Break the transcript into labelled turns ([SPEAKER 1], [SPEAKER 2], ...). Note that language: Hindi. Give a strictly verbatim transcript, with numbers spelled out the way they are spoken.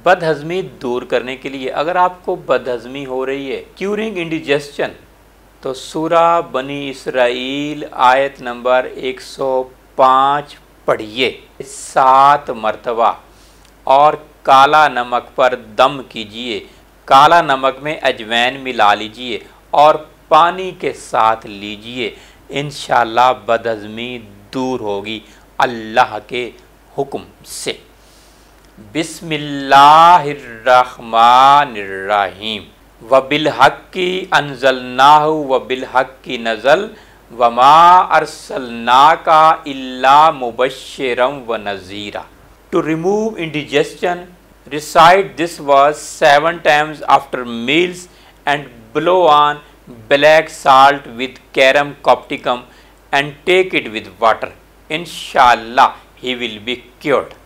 [SPEAKER 1] बदहज़मी दूर करने के लिए, अगर आपको बदहज़मी हो रही है क्यूरिंग इंडिजेशन, तो सूरा बनी इसराइल आयत नंबर एक सौ पाँच पढ़िए सात मरतबा और काला नमक पर दम कीजिए। काला नमक में अजवैन मिला लीजिए और पानी के साथ लीजिए। इंशाअल्लाह बदहज़मी दूर होगी अल्लाह के हुक्म से। बिस्मिल्लाहिर्रहमानिर्रहीम। व बिलहक्की अंज़लनाहु व बिलहक्की नज़ल वमा अरसलनाका इल्ला मुबश्शिरम व नज़ीरा। To remove indigestion, recite this verse seven times after meals and blow on black salt with carum copticum and take it with water. Inshallah he will be cured.